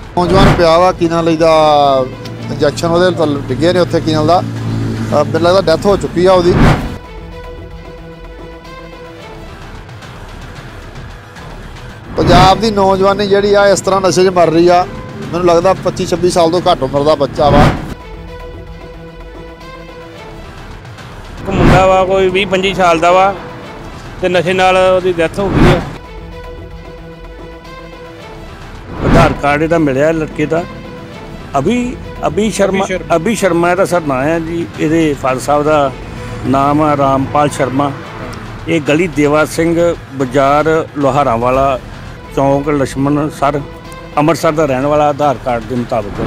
नौजवान पिया वा की नाम लईदा इंजैक्शन वो डिगे ने उत्थे की नाम दा मैनूं लगदा डैथ हो चुकी है उसदी। पंजाब दी नौजवानी जिहड़ी आ इस तरह नशे 'च मर रही आ। मैनूं लगदा 25-26 साल तो घੱਟ उम्र दा बच्चा वा। मुंडा वा कोई 20-25 साल दा वा ते नशे नाल ओहदी डैथ हो गई है। आधार कार्ड इहदा मिलिया लड़के दा अभी शर्मा इहदा सर नाम है जी। इहदे फादर साहब दा नाम है रामपाल शर्मा। ये गली देवा सिंह बाजार लोहारा वाला चौंक लक्ष्मण सर ਅੰਮ੍ਰਿਤਸਰ ਦਾ ਰਹਿਣ ਵਾਲਾ ਆਧਾਰ ਕਾਰਡ ਦੇ ਮੁਤਾਬਕ।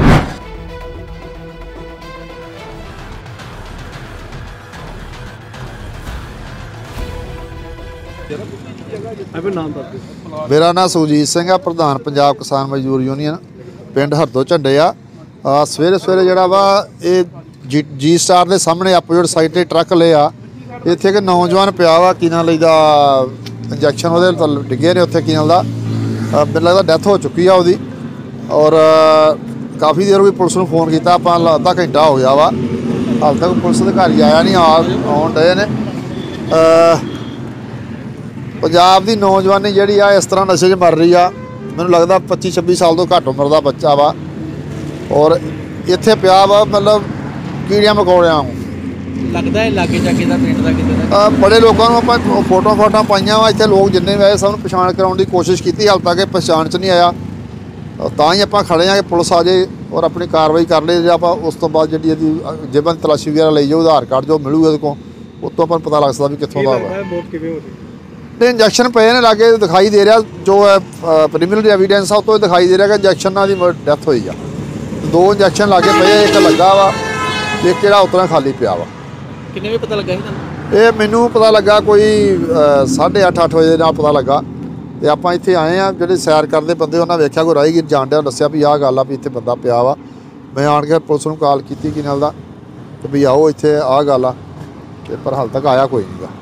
मेरा नाम सुरजीत सिंह है, प्रधान पंजाब किसान मजदूर यूनीयन पिंड हरदो झंडे आ। सवेरे सवेरे जिहड़ा वा ये जी स्टार के सामने अपोजिट साइड ते ट्रक ले आ। इत्थे एक नौजवान पिया वा की नाम लईदा इंजैक्शन वो डिगे ने उत्थे की नाम दा मैनूं लगदा डैथ हो चुकी है उसदी। और काफ़ी देर भी पुलिस नूं फोन किया, आप अद्धा घंटा हो गया वा, हाल तक पुलिस अधिकारी आया नहीं। आउण डए ने। पंजाब दी नौजवानी जिहड़ी आ इस तरह नशे 'च मर रही आ। मैनूं लगदा 25-26 साल तो घੱਟ उम्र दा बच्चा वा और इत्थे पिया वा मतलब कीड़ियां मकोड़ियां लगदा है लागे जाके दा पिंड दा किते दा। बड़े लोगों नूं आपां फोटो पाईयां वा। इत्थे लोग जिन्ने भी आए सब नूं पछाण कराउण दी कोशिश कीती, हाल तक पछाण 'च नहीं आया। ਤਾਂ ਹੀ ਆਪਾਂ ਖੜੇ ਹਾਂ ਕਿ ਪੁਲਿਸ ਆ ਜਾਏ ਔਰ ਆਪਣੀ ਕਾਰਵਾਈ ਕਰ ਲਏ। ਜੇ ਆਪਾਂ ਉਸ ਤੋਂ ਬਾਅਦ ਜਿਹੜੀ ਇਹਦੀ ਜੇਬਾਂ ਤਲਾਸ਼ੀ ਵਗੈਰਾ ਲਈ ਜਾਓ, ਆਧਾਰ ਕਾਰਡ ਜੋ ਮਿਲੂਗਾ ਇਹਦੇ ਕੋਲ, ਉਸ ਤੋਂ ਆਪਾਂ ਨੂੰ ਪਤਾ ਲੱਗ ਸਕਦਾ ਵੀ ਕਿੱਥੋਂ ਦਾ ਵਾ। ਤੇ ਇੰਜੈਕਸ਼ਨ ਪਏ ਨੇ ਲਾਗੇ, ਦਿਖਾਈ ਦੇ ਰਿਹਾ ਜੋ ਹੈ ਪ੍ਰੀਲਿਮਿਨਰੀ ਐਵੀਡੈਂਸ ਆ ਉਹ ਤੋਂ ਦਿਖਾਈ ਦੇ ਰਿਹਾ ਕਿ ਇੰਜੈਕਸ਼ਨ ਨਾਲ ਦੀ ਡੈਥ ਹੋਈ ਆ। 2 ਇੰਜੈਕਸ਼ਨ ਲਾਗੇ ਪਏ, ਇੱਕ ਲੱਗਾ ਵਾ, ਇੱਕ ਜਿਹੜਾ ਉਤਰਾ ਖਾਲੀ ਪਿਆ ਵਾ। ਕਿੰਨੇ ਵਜੇ ਪਤਾ ਲੱਗਾ ਸੀ ਤੁਹਾਨੂੰ? ਇਹ ਮੈਨੂੰ ਪਤਾ ਲੱਗਾ ਕੋਈ 8:30-8 ਵਜੇ ਨਾਲ ਪਤਾ ਲੱਗਾ। ਤੇ ਆਪਾਂ ਇੱਥੇ ਆਏ ਆ, ਜਿਹੜੇ ਸੈਰ ਕਰਦੇ ਬੰਦੇ ਉਹਨਾਂ ਵੇਖਿਆ ਕੋਈ ਰਾਹਗੀਰ ਜਾਣ ਡਿਆ, ਦੱਸਿਆ ਵੀ ਆਹ ਗੱਲ ਆ ਵੀ ਇੱਥੇ ਬੰਦਾ ਪਿਆ ਵਾ। ਮੈਂ ਆਣ ਕੇ ਪੁਲਿਸ ਨੂੰ ਕਾਲ ਕੀਤੀ ਕੀ ਨਾਲ ਦਾ ਕਿ ਵੀ ਆਓ ਇੱਥੇ ਆਹ ਗੱਲ ਆ, ਤੇ ਪਰ ਹਾਲ ਤੱਕ ਆਇਆ ਕੋਈ ਨਹੀਂਗਾ।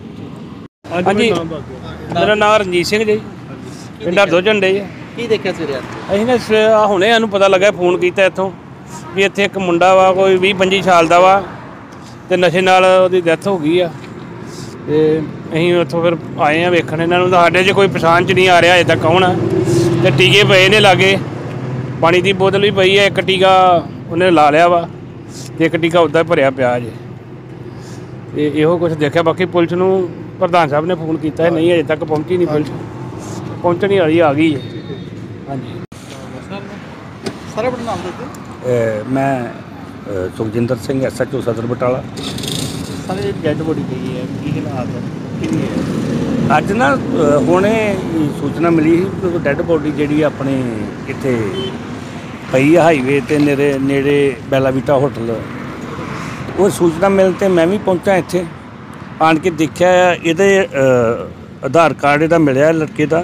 ਹਾਂਜੀ, ਮੇਰਾ ਨਾਮ ਰਣਜੀਤ ਸਿੰਘ ਜੀ, ਪਿੰਡ ਹਰਦੋ ਝੰਡੇ ਜੀ। ਕੀ ਦੇਖਿਆ ਸਵੇਰੇ ਅਸੀਂ ਨਾ ਹੁਣੇ ਸਾਨੂੰ ਪਤਾ ਲੱਗਾ, ਫੋਨ ਕੀਤਾ ਇੱਥੋਂ ਵੀ ਇੱਥੇ ਇੱਕ ਮੁੰਡਾ ਵਾ ਕੋਈ 20-25 ਸਾਲ ਦਾ ਵਾ ਤੇ ਨਸ਼ੇ ਨਾਲ ਉਹਦੀ ਡੈਥ ਹੋ ਗਈ ਆ। ਤੇ ਅਸੀਂ ਉੱਥੋਂ ਫਿਰ ਆਏ ਹਾਂ ਵੇਖਣ ਇਹਨਾਂ ਨੂੰ। ਸਾਡੇ 'ਚ ਕੋਈ ਪਛਾਣ 'ਚ ਨਹੀਂ ਆ ਰਿਹਾ ਅਜੇ ਤੱਕ ਕੌਣ ਆ। ਤੇ ਟੀਕੇ ਪਏ ਨੇ ਲਾਗੇ, ਪਾਣੀ ਦੀ ਬੋਤਲ ਵੀ ਪਈ ਹੈ, ਇੱਕ ਟੀਕਾ ਉਹਨੇ ਲਾ ਲਿਆ ਵਾ ਤੇ ਇੱਕ ਟੀਕਾ ਉੱਦਾਂ ਭਰਿਆ ਪਿਆ ਜੇ। ਤੇ ਇਹੋ ਕੁਛ ਦੇਖਿਆ। ਬਾਕੀ ਪੁਲਿਸ ਨੂੰ ਪ੍ਰਧਾਨ ਸਾਹਿਬ ਨੇ ਫੋਨ ਕੀਤਾ, ਨਹੀਂ ਅਜੇ ਤੱਕ ਪਹੁੰਚੀ ਨਹੀਂ ਪੁਲਿਸ, ਪਹੁੰਚਣੀ ਵਾਲੀ ਆ ਗਈ ਹੈ। ਹਾਂਜੀ ਸਾਰਾ ਬੜਾ ਨਾਮ ਦੱਸੋ। ਮੈਂ ਸੁਖਜਿੰਦਰ ਸਿੰਘ SHO ਸਦਰ ਬਟਾਲਾ। ਸਾਰੇ ਡੈਡ ਬੋਡੀ ਪਈ ਹੈ, ਕੀ ਹਾਲਾਤ ਹੈ, ਕਿੰਨੀ ਹੈ? ਅੱਜ ਨਾ ਹੁਣੇ ਸੂਚਨਾ ਮਿਲੀ ਸੀ ਕਿ ਡੈਡ ਬੋਡੀ ਜਿਹੜੀ ਆਪਣੇ ਇੱਥੇ ਪਈ ਆ ਹਾਈਵੇ 'ਤੇ ਨੇੜੇ ਬੈਲਾਵੀਟਾ ਹੋਟਲ। ਉਹ ਸੂਚਨਾ ਮਿਲਣ 'ਤੇ ਮੈਂ ਵੀ ਪਹੁੰਚਾ ਇੱਥੇ। ਆਣ ਕੇ ਦੇਖਿਆ ਇਹਦੇ ਆਧਾਰ ਕਾਰਡ ਇਹਦਾ ਮਿਲਿਆ ਲੜਕੇ ਦਾ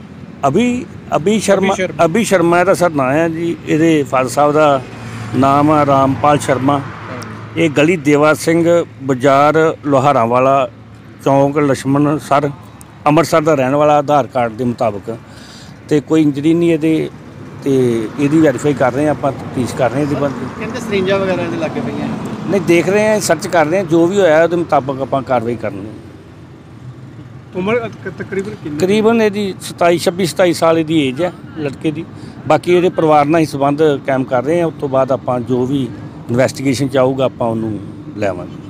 ਅਭੀ ਸ਼ਰਮਾ ਇਹਦਾ ਸਰ ਨਾਮ ਹੈ ਜੀ। ਇਹਦੇ ਫਾਦਰ ਸਾਹਿਬ ਦਾ ਨਾਮ ਹੈ ਰਾਮਪਾਲ ਸ਼ਰਮਾ। ਇਹ ਗਲੀ ਦੇਵਾ ਸਿੰਘ ਬਾਜ਼ਾਰ ਲੋਹਾਰਾ ਵਾਲਾ ਚੌਂਕ ਲక్ష్మణ ਸਰ ਅੰਮ੍ਰਿਤਸਰ ਦਾ ਰਹਿਣ ਵਾਲਾ ਆਧਾਰ ਕਾਰਡ ਦੇ ਮੁਤਾਬਕ। ਤੇ ਕੋਈ ਇੰਜਰੀ ਨਹੀਂ ਇਹਦੇ, ਤੇ ਇਹਦੀ ਵੈਰੀਫਾਈ ਕਰ ਰਹੇ ਹਾਂ ਆਪਾਂ, ਤਫਤੀਸ਼ ਕਰ ਰਹੇ ਹਾਂ ਇਹਦੇ ਬਾਰੇ। ਕਹਿੰਦੇ ਸਰਿੰਜਾਂ ਵਗੈਰਾ ਇਹਦੇ ਲੱਗੇ ਪਈਆਂ? ਨਹੀਂ, ਦੇਖ ਰਹੇ ਹਾਂ, ਸਰਚ ਕਰ ਰਹੇ ਹਾਂ, ਜੋ ਵੀ ਹੋਇਆ ਉਹਦੇ ਮੁਤਾਬਕ ਆਪਾਂ ਕਾਰਵਾਈ ਕਰਨੀ। ਉਮਰ ਤਕਰੀਬਨ ਕਿੰਨੀ? ਤਕਰੀਬਨ ਇਹਦੀ 26-27 ਸਾਲ ਇਹਦੀ ਏਜ ਹੈ ਲੜਕੇ ਦੀ। ਬਾਕੀ ਇਹਦੇ ਪਰਿਵਾਰ ਨਾਲ ਹੀ ਸੰਬੰਧ ਕਾਇਮ ਕਰ ਰਹੇ ਹਾਂ। ਉਸ ਤੋਂ ਬਾਅਦ ਆਪਾਂ ਜੋ ਵੀ ਇਨਵੈਸਟੀਗੇਸ਼ਨ 'ਚ ਆਊਗਾ ਆਪਾਂ ਉਹਨੂੰ ਲੈਵਾਂਗੇ।